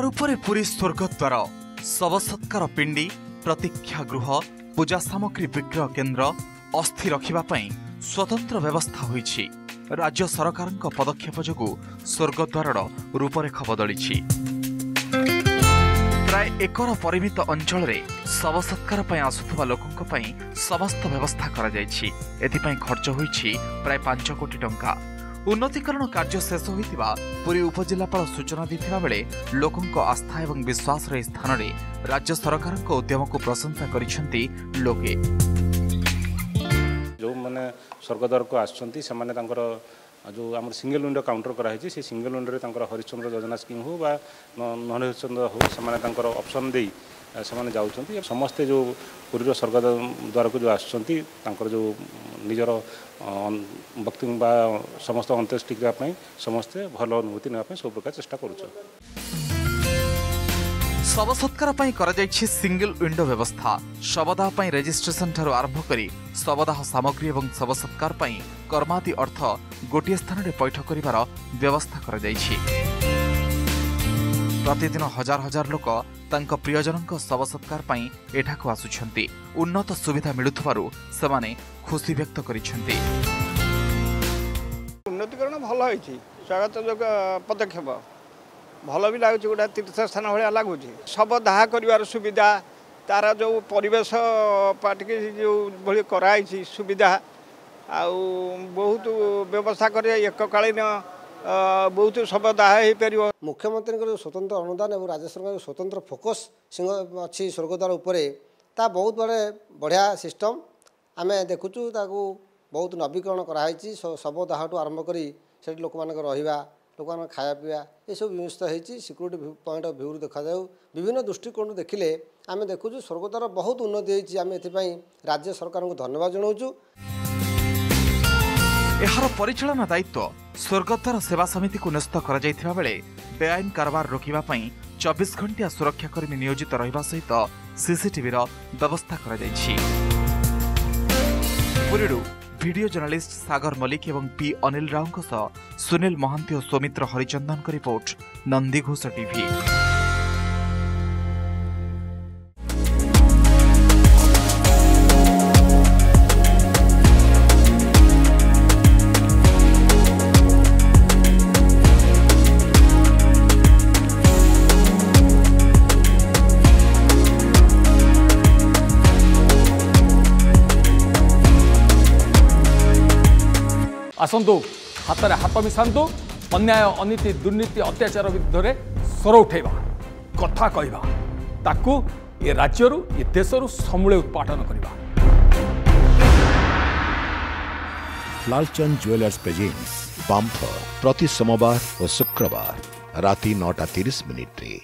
द्वार उपरे पुरी स्वर्गद्वार शव सत्कार पिंडी प्रतीक्षा गृह पूजा सामग्री विक्रय केन्द्र अस्थि रखिबापई स्वतंत्र व्यवस्था होईछि। राज्य सरकारक पदक्षेप जोगु स्वर्गद्वार रूपरेख बदली प्राय एकर परिमित अंचल रे शव सत्कार पई आसुथबा लोकंक पई समस्त व्यवस्था करा जायछि। एथिपई खर्च होईछि प्राय 5 कोटी टंका। उन्नतीकरण कार्य शेष होइतिबा पुरी उपजिल्लापाल सूचना दैथिबा बेले लोकंक आस्था एवं विश्वास रे स्थान रे राज्य सरकारक उद्यम को प्रशंसा करिसेंती लोके। जो माने स्वर्गद्वार को आछंती से माने तांकर जो आम सिंगल विंडो काउंटर कराई से सिंगल विंडो हरिश्चंद्र योजना स्कीम हो बा नन हरिश्चंद्र हो से ऑप्शन दे से जाऊँगी समस्ते जो पुरीर स्वर्गद्वार को जो आसुँच जो निजर भक्ति बा समस्त अंत्येष्टि करने समस्ते भल अनुभूति नापी सब प्रकार चेष्टा करुँ। शव सत्कार पई करा जायछि सिंगल विंडो व्यवस्था। शवदाह पई रजिस्ट्रेशन ठारो आरंभ करी शवदाह सामग्री एवं शव सत्कार पई कर्मादि अर्थ गोटे स्थान रे पैठ करिवार व्यवस्था करा जायछि। प्रतिदिन हजार हजार लोक तांक प्रियजनक शव सत्कार पई एठाको आसुछंती। उन्नत सुविधा मिलुथबारु सेमाने खुशी व्यक्त करिछंती। उन्नतीकरण भल होईछि, स्वागत पदक्षेप भल भी लगुच गोटे तीर्थ स्थान भाया लगुच। शव दाह कर सुविधा तार जो परिवेश पाटिक जो भाई कराई सुविधा आउ बहुत व्यवस्था कर एककालीन बहुत शव दाह हो पार। मुख्यमंत्री जो स्वतंत्र अनुदान और राज्य सरकार स्वतंत्र फोकस अच्छी स्वर्गद्वार उपरे ता बहुत बड़े बढ़िया सिस्टम आम देखुचु। बहुत नवीकरण कराई शव दाह आरंभ करी से लोक मान रहा लोक खाया पीवा ये सब व्यवस्था होती। सिक्यूरीटी पॉइंट ऑफ व्यू देखा विभिन्न दृष्टिकोण देखिले आम देखुचु स्वर्गद्वार बहुत उन्नति होती। आम एथिपाई राज्य सरकार को धन्यवाद जनाऊँ। एहार परिचालना दायित्व स्वर्गद्वार सेवा समिति को न्यस्त करा जायथिबा बेले बेआईन कारबार रोकिबा पई 24 घंटिया सुरक्षाकर्मी नियोजित रहिबा सहित सीसीटीवी व्यवस्था करा जायछि। पुरीडू वीडियो जर्नलिस्ट सागर मलिक एवं पी अनिल राव सुनील महांती और सौमित्र हरिचंदन का रिपोर्ट, नंदीघोष टीवी। आसंतु हाथ में हाथ मिशातु अन्याय अनीति दुर्नीति अत्याचार विरुद्ध स्वर उठेबा कथा कहबा ताकू ये राज्यरू ये देशरू समूले उत्पादन करबा। लालचंद ज्वेलर्स प्रेजेंट्स बम्पर प्रति सोमवार और शुक्रवार राति 9:30 रे।